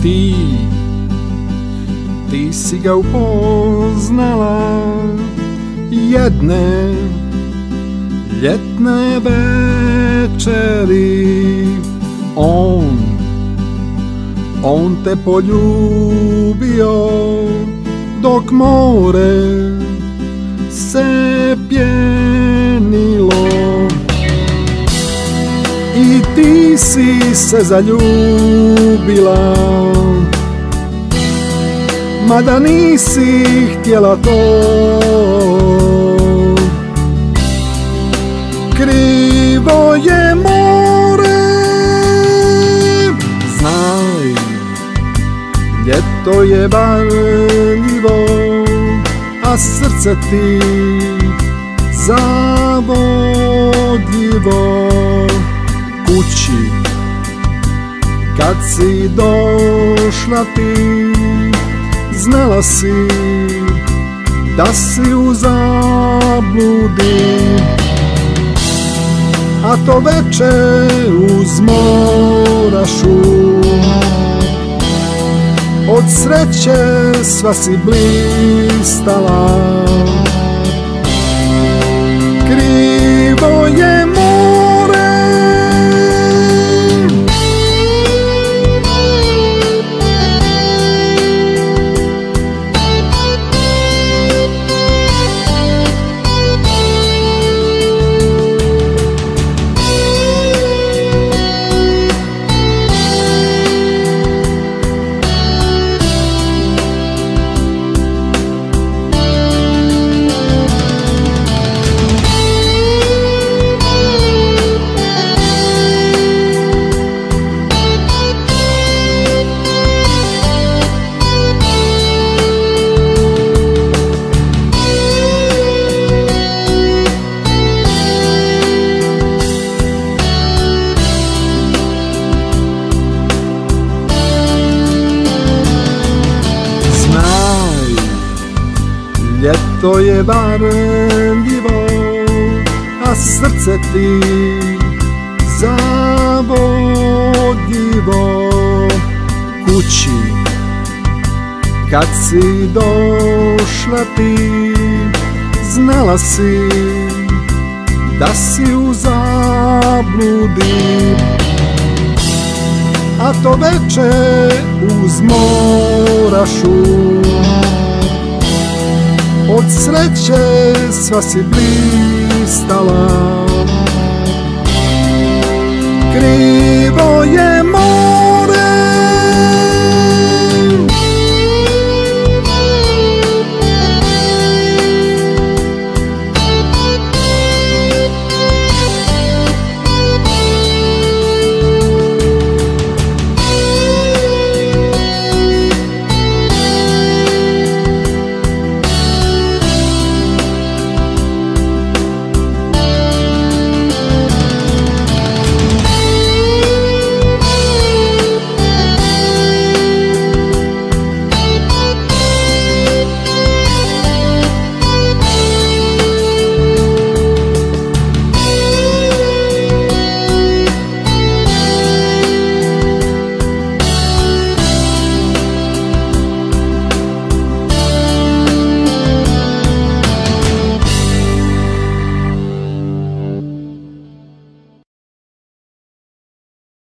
Ti si ga upoznala jedne ljetne večeri. On te poljubio dok more se pjenilo i ti si se zaljubila, mada nisi htjela to. Krivo je more, znaj, ljeto je varljivo, a srce ti zavodljivo. Kući kad si došla ti, znala si da si u zabludi, a to veče uz mora šum. Od sreće sva si blistala. Krivo je more, ljeto je varljivo, a srce ti zavodljivo. Kući kad si došla ti, znala si da si u zabludi, a to veče uz mora šum. Od sreće sva si blizu.